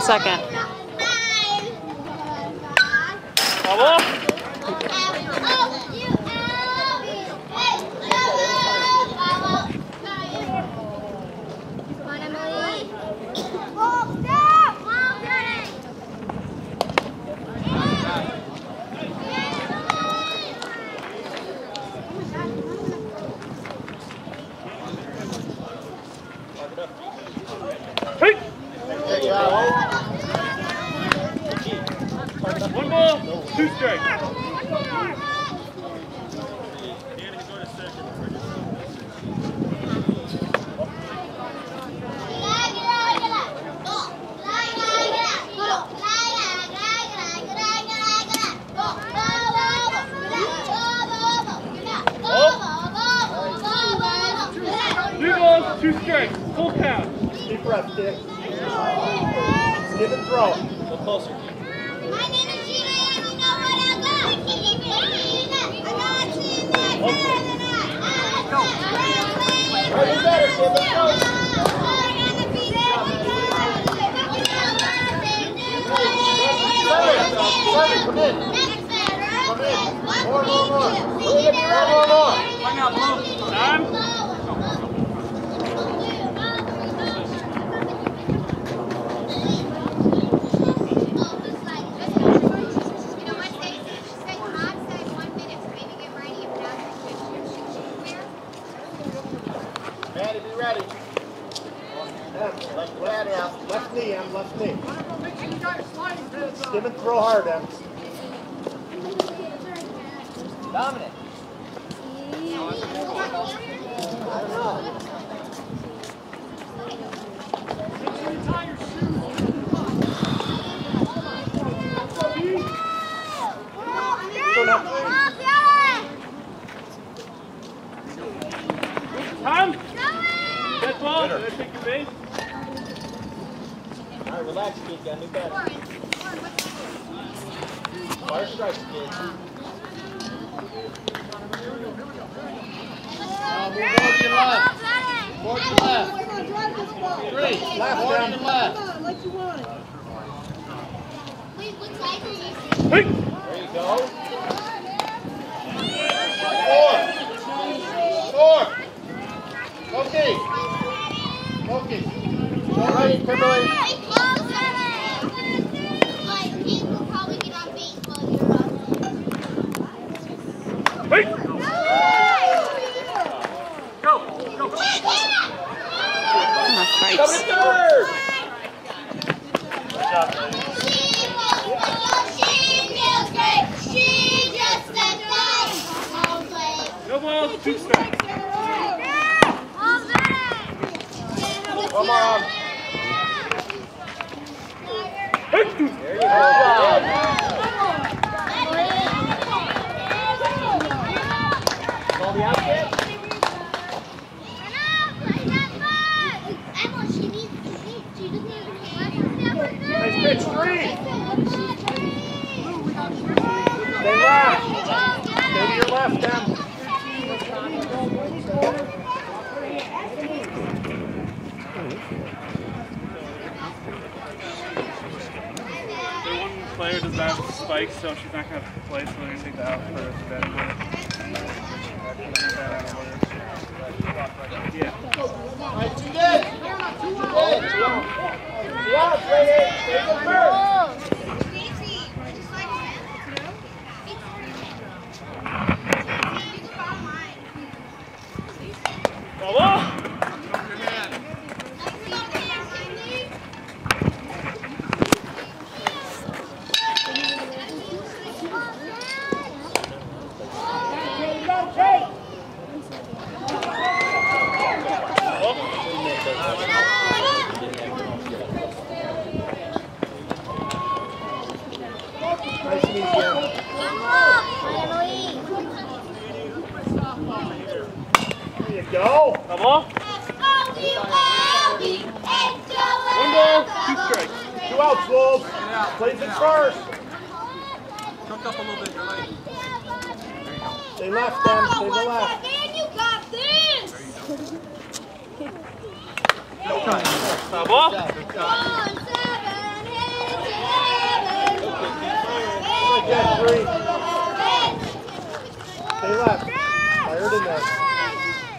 second. Bravo. Hey! One ball, 2 strikes. Two strikes, full count. Deep breath, kid. Give and throw. A little closer. My name is Gina and you know what I got. I got you next. Right, you better, kid. Let's go. Seven, come in. Come in. More. Find out, Blue. Time. Left knee, Em, left knee. Skim and throw hard, Em. Dominic. I don't know. Time. That's ball. Did I take your base? All right, relax, kid. Got new bat. Fire strikes, kid. Move forward to your left. Forward to your left. 3. Left, Forward to Em. your left. Hey! There you go. 4. Okay. Okay. All right, Kimberly. Hey! Go! Coming to third. No balls, 2 strikes. Come on. Hey! There you go. Call the outfit. Nice pitch, 3. Stay left. Stay to your left, Em. One player does not have spikes, so she's not going to play, so they're going to take that out for the batting order. Yeah. All right, 2 dead. 2 out, lady. Stay good first. Bravo! Nice to meet you. There you go. Bravo! 1 ball, 2 strikes. 2 outs, Wolves. Plays it first. Tuck up a little bit, you're late. Stay left, Em. Stay to the left. You got this! Bravo! Come on, 7 hits! Stay left. Fire it in there.